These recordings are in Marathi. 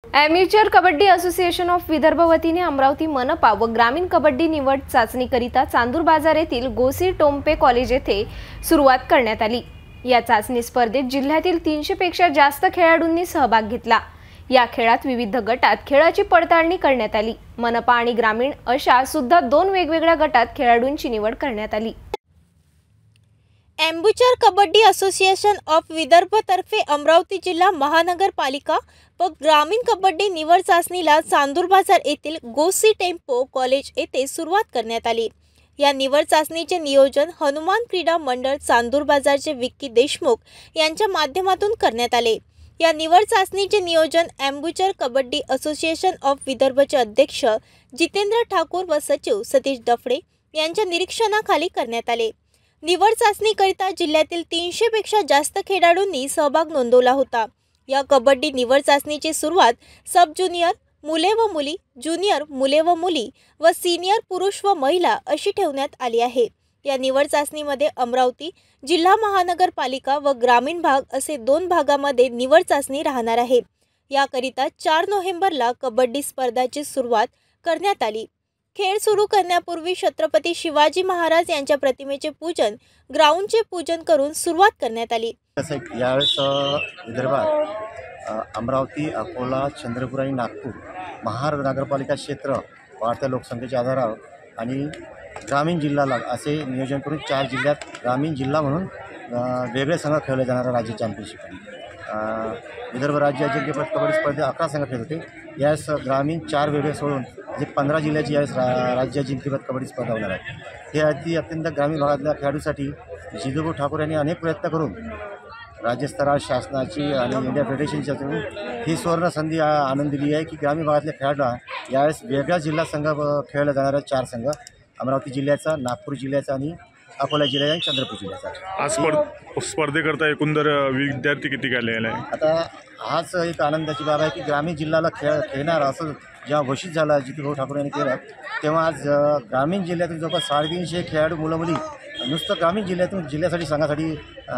Amateur kabaddi association of Vidarbha वतीने अमरावती मनपा व ग्रामीण कबड्डी निवड चाचणीकरिता चांदूर बाजार येथील गोसी टोम्पे कॉलेज येथे सुरुवात करण्यात आली। या चाचणी स्पर्धेत जिल्ह्यातील 300 पेक्षा जास्त खेळाडूंनी सहभाग घेतला। या खेळात विविध गटात खेळाची पडताळणी करण्यात आली। मनपा आणि ग्रामीण अशा सुद्धा 2 वेगवेगळ्या गटात खेळाडूंची निवड करण्यात आली। Amateur kabaddi association of Vidarbha तर्फे अमरावती जिल्हा महानगरपालिका व ग्रामीण कबड्डी निवड चाचणीला चांदूर बाजार येथील गोसी टेम्पो कॉलेज येथे सुरुवात करण्यात आली। या निवड चाचणीचे नियोजन हनुमान क्रीडा मंडळ चांदूर बाजारचे विक्की देशमुख यांच्या माध्यमातून करण्यात आले। या निवड चाचणीचे नियोजन ॲमेचर कबड्डी असोसिएशन ऑफ विदर्भचे अध्यक्ष जितेंद्र ठाकूर व सचिव सतीश डफडे यांच्या निरीक्षणाखाली करण्यात आले। निवड चाचणीकरिता जिल्ह्यातील 300 पेक्षा जास्त खेळाडूंनी सहभाग नोंदवला होता। या कबड्डी निवड चाचणीची सुरुवात सब ज्युनियर मुले व मुली, ज्युनियर मुले व मुली व सीनियर पुरुष व महिला अशी ठेवण्यात आली आहे। या निवड चाचणीमध्ये अमरावती जिल्हा महानगरपालिका व ग्रामीण भाग असे 2 भागामध्ये निवड चाचणी राहणार आहे। याकरिता 4 नोव्हेंबरला कबड्डी स्पर्धाची सुरुवात करण्यात आली। खेळ सुरू करण्यापूर्वी छत्रपती शिवाजी महाराज यांच्या प्रतिमेचे पूजन, ग्राउंडचे पूजन करून सुरुवात करण्यात आली। यावेळेस विदर्भात अमरावती, अकोला, चंद्रपूर आणि नागपूर महानगरपालिका क्षेत्र वाढत्या लोकसंख्येच्या आधारावर आणि ग्रामीण जिल्ह्याला असे नियोजन करून 4 जिल्ह्यात ग्रामीण जिल्हा म्हणून वेगळे संघ खेळले जाणारा राज्य चॅम्पियनशिप विदर्भ राज्य अजिंक्यपद कबड्डी स्पर्धेत 11 संघ खेळत होते। यास ग्रामीण 4 वेगळे सोडून जे 15 जिल्ह्याची यावेळेस राज्य अजिंक्यपद कबड्डी स्पर्धा होणार आहे। हे अत्यंत ग्रामीण भागातल्या खेळाडूसाठी जितेंद्र ठाकूर यांनी अनेक प्रयत्न करून राज्यस्तरावर शासनाची आणि इंडिया फेडरेशनच्या थ्रू ही सुवर्ण संधी आणून दिली आहे की ग्रामीण भागातल्या खेळाडूंना यावेळेस वेगळ्या जिल्हा संघ खेळले जाणारे 4 संघ अमरावती जिल्ह्याचा, नागपूर जिल्ह्याचा आणि अकोला जिल्ह्याचा आणि चंद्रपूर जिल्ह्याचा। आज स्पर्धेकरता एकंदर विद्यार्थी किती आलेले आहे? आता हाच एक आनंदाची बाब आहे की ग्रामीण जिल्ह्याला खेळणार असं जेव्हा घोषित झाला जितेंद्र ठाकूर यांनी केलं, तेव्हा आज ग्रामीण जिल्ह्यातून जवळपास 350 खेळाडू मुलं मुली नुसतं ग्रामीण जिल्ह्यातून जिल्ह्यासाठी संघासाठी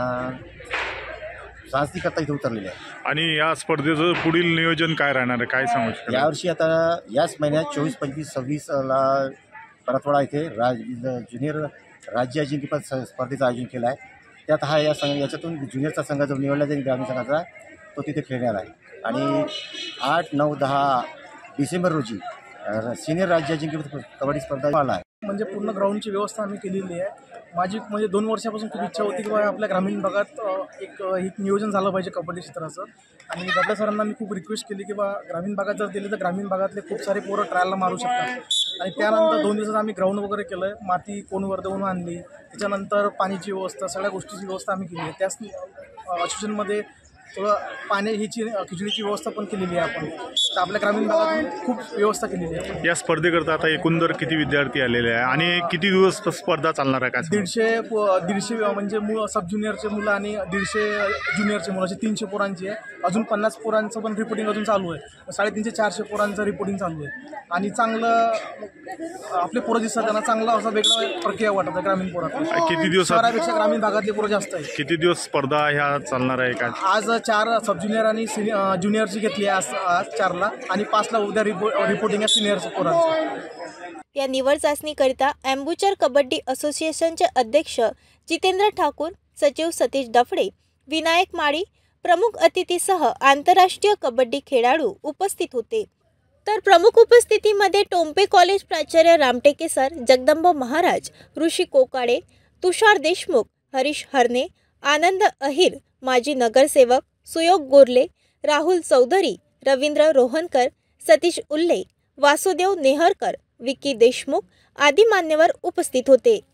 चाचणीकरता इथे उतरलेले आहे। आणि या स्पर्धेचं पुढील नियोजन काय राहणार आहे, काय सांगू शकता? यावर्षी आता याच महिन्यात 24, 25, 26ला परतवाडा इथे ज्युनियर राज्य अजिंक्यपद स्पर्धेचं आयोजन केलं आहे। त्यात हा याच्यातून ज्युनियरचा संघ जो निवडला जाईल ग्रामीण संघाचा तो तिथे खेळणार आहे। आणि 8, 9, 10 डिसेंबर रोजी सिनियर राज्य अजिंक्यपद कबड्डी स्पर्धा आला आहे। म्हणजे पूर्ण ग्राउंडची व्यवस्था आम्ही केलेली आहे। माझी 2 वर्षापासून खूप इच्छा होती की आपल्या ग्रामीण भागात एक नियोजन झालं पाहिजे कबड्डी क्षेत्राचं। आणि डबडे सरांना मी खूप रिक्वेस्ट केली की ग्रामीण भागात जर दिले तर ग्रामीण भागातले खूप सारे पोरं ट्रायलला मारू शकतात। आणि त्यानंतर 2 दिवसात आम्ही ग्राउंड वगैरे केलं आहे, माती कोण वर्धवून आणली, त्याच्यानंतर पाण्याची व्यवस्था, सगळ्या गोष्टीची व्यवस्था आम्ही केली आहे। त्याच असोसिएशनमध्ये थोडं पाण्याची खिचडीची व्यवस्था पण केलेली आहे आपण। तर आपल्या ग्रामीण भागातून खूप व्यवस्था केलेली आहे। या स्पर्धेकरता आता एकंदर किती विद्यार्थी आलेले आहे आणि किती दिवस स्पर्धा चालणार आहे? काय 150 म्हणजे सब ज्युनियरचे मुलं आणि 150 ज्युनियरचे मुलं असे 300 पोरांची आहे। अजून 50 पोरांचं पण रिपोर्टिंग अजून चालू आहे। 350-400 पोरांचं रिपोर्टिंग चालू आहे। आणि चांगलं आपले पोरं दिसतात, त्यांना चांगला असा वेगळा प्रक्रिया वाटत आहे ग्रामीण पोरात। किती दिवस? शहरापेक्षा ग्रामीण भागातले पोरं जास्त आहे। किती दिवस स्पर्धा ह्या चालणार आहे? काय आज 4 सब ज्युनियर आणि ज्युनियरची घेतली आहे आज 4ला आणि 5ला उद्या रिपोर्टिंग आहे सिनियरचं पोरांचं। या निवड चाचणीकरिता ॲमेचर कबड्डी असोसिएशनचे अध्यक्ष जितेंद्र ठाकूर, सचिव सतीश डफडे, विनायक माळी प्रमुख अतिथीसह आंतरराष्ट्रीय कबड्डी खेळाडू उपस्थित होते। तर प्रमुख उपस्थितीमध्ये टोम्पे कॉलेज प्राचार्य रामटेके सर, जगदंब महाराज, ऋषी कोकाडे, तुषार देशमुख, हरीश हरणे, आनंद अहिर, माजी नगरसेवक सुयोग गोरले, राहुल चौधरी, रवींद्र रोहनकर, सतीश उल्ले, वासुदेव नेहरकर, विक्की देशमुख आदी मान्यवर उपस्थित होते।